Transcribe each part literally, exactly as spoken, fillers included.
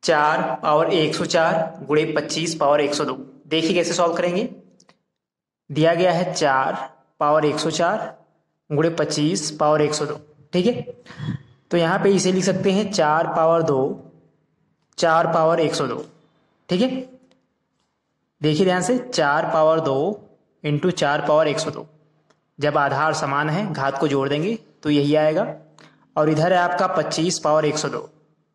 चार पावर एक सौ चार गुणे पच्चीस पावर एक सौ दो। देखिए कैसे सॉल्व करेंगे। दिया गया है चार पावर एक सौ चार गुणे पच्चीस पावर एक सौ दो। ठीक है, तो यहाँ पे इसे लिख सकते हैं चार पावर दो चार पावर एक सौ दो। ठीक है, देखिए ध्यान से, चार पावर दो इंटू चार पावर एक सौ दो। जब आधार समान है घात को जोड़ देंगे तो यही आएगा। और इधर है आपका पच्चीस पावर एक सौ दो।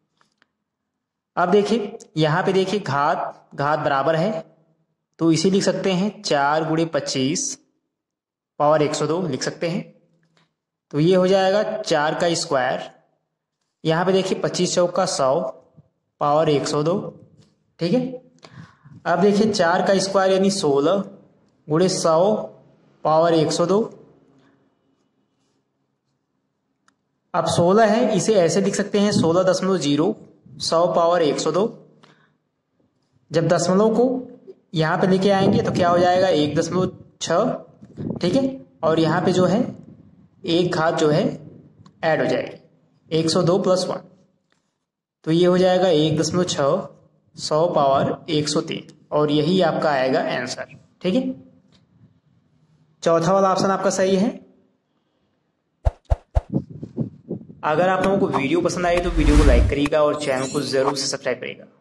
अब देखिए यहाँ पे देखिए घात घात बराबर है, तो इसे लिख सकते हैं चार गुणे पच्चीस पावर एक सौ दो लिख सकते हैं। तो ये हो जाएगा चार का स्क्वायर, यहाँ पे देखिए पच्चीस चौका सौ पावर एक सौ दो। ठीक है, अब देखिए चार का स्क्वायर यानी सोलह गुणे सौ पावर एक सौ दो। अब सोलह है, इसे ऐसे लिख सकते हैं सोलह दशमलव जीरो सौ पावर एक सौ दो। जब दशमलव को यहाँ पे लेके आएंगे तो क्या हो जाएगा एक दशमलव छः। ठीक है, और यहाँ पे जो है एक घात जो है ऐड हो जाएगी एक सौ दो प्लस वन, तो ये हो जाएगा एक दशमलव छः सौ पावर एक सौ तीन, और यही आपका आएगा आंसर। ठीक है, चौथा वाला ऑप्शन आपका सही है। अगर आप लोगों को वीडियो पसंद आई तो वीडियो को लाइक करिएगा और चैनल को जरूर से सब्सक्राइब करिएगा।